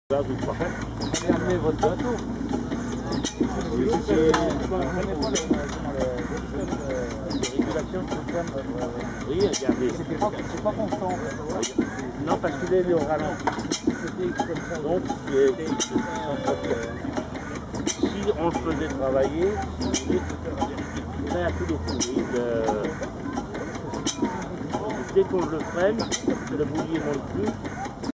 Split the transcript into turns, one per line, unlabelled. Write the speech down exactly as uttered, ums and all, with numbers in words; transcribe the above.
Là, vous croyez.
Allez amener votre bateau.
Oui, c'est les régulations de ferme. Oui, regardez.
C'est pas, c'est pas constant.
Non, parce qu'il est au ralenti. Donc, il est... si on le faisait travailler, il serait à tous les coups. Dès qu'on le freine, le boulier ne monte plus.